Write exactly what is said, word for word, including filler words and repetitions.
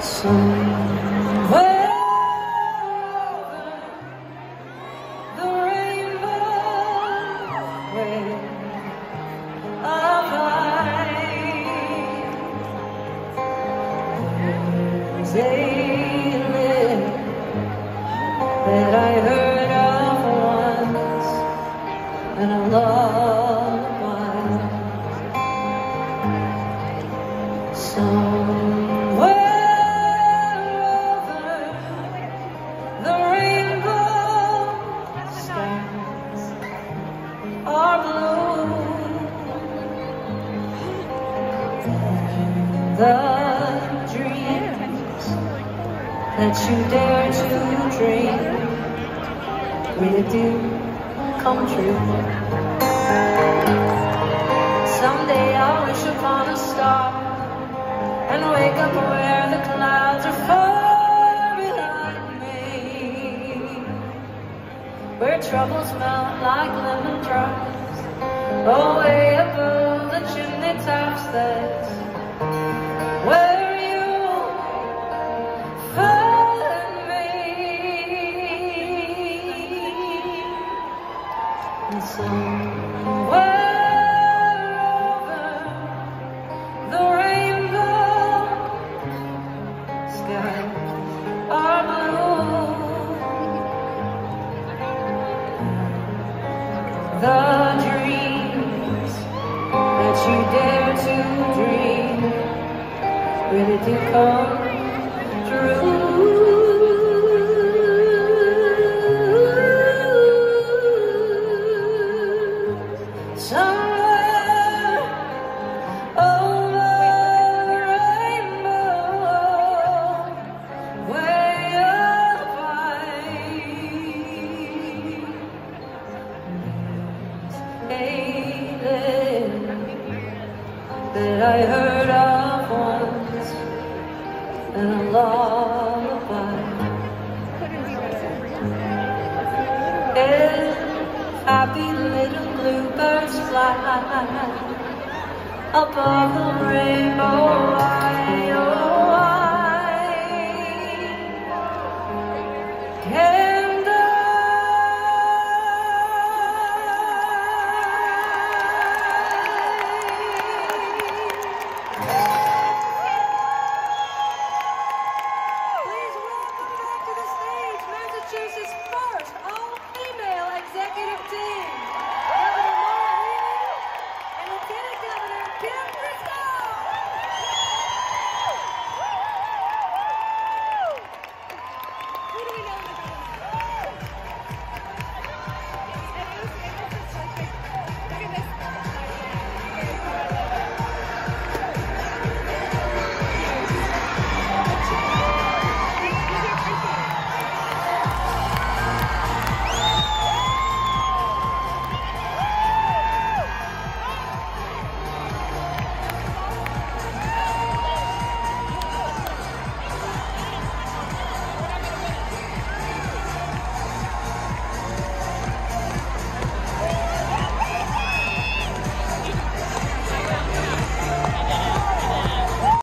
Somewhere over the rainbow, where there's a land that I heard of once, and a lullaby. Somewhere over the rainbow skies are blue. The dreams that you dare to dream really do come true. Someday I'll wish upon a star and wake up where the clouds are far behind me, where troubles melt like lemon drops away above the chimney tops. That's where you find me. And somewhere over the rainbow skies are blue. The dreams that you dare to dream really do come true. Somewhere over the rainbow, way up high, there's a land that I heard of once, and a lullaby. If happy little bluebirds fly above the rainbow